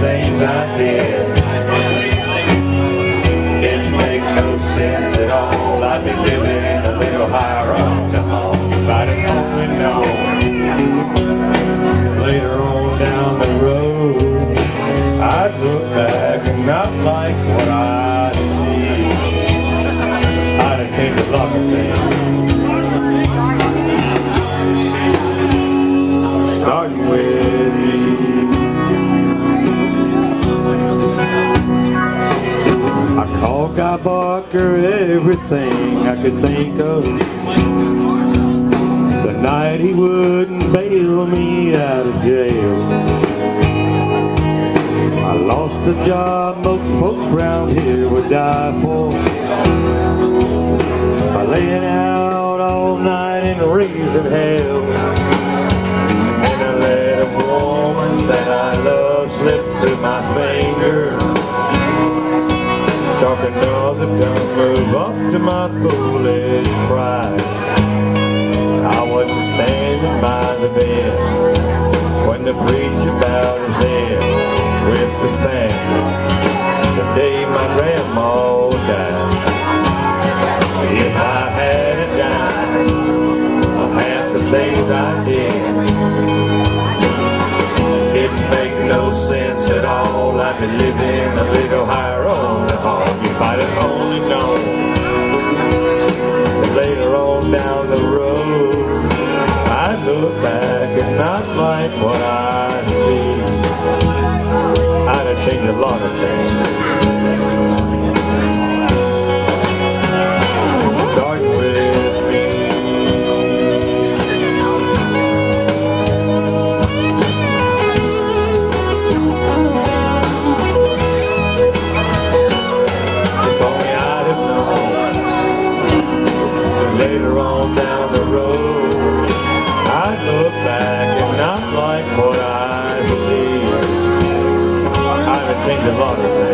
things I did didn't make no sense at all. I'd be living a little higher on the hall if I'd have only known. Later on down the road, I'd look back and not like what I'd see. I'd have changed a lot of things, starting with you. I called Guy Barker everything I could think of the night he wouldn't bail me out of jail. I lost a job most folks around here would die for, by laying out all night in raising hell. And I let a woman that I love slip through my fingers, talk another dumb move up to my foolish pride. I wasn't standing by the bed when the preacher bowed his head with the family the day my grandma died. If I had a dime of half the things I did didn't make no sense at all, I'd be living a little higher on the hog if I'd have only known. But later on down the road, I'd look back and not like what I see. I'd have changed a lot of things, starting with me. If only I'd have known. Later on down the road, I'd look back and not like what I see. I'd change a lot of things.